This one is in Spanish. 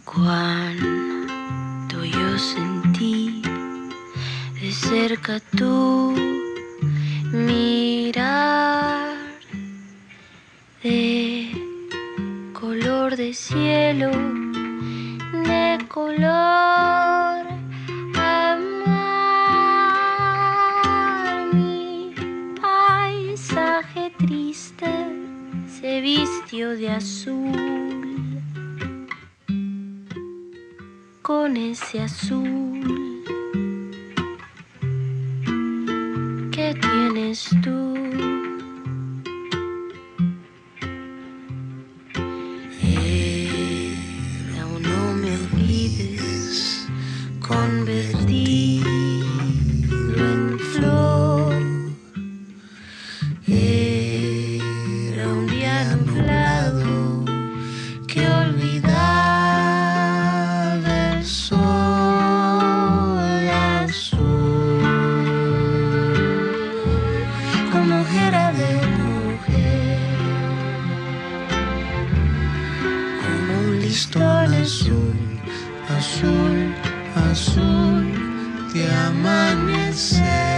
Cuando yo sentí de cerca tu mirar de color de cielo, de color a mar, mi paisaje triste se vistió de azul. Con ese azul que tienes tú, era un no me olvides convertido en flor, era un día nublado que olvidaba azul, azul, azul de amanecer.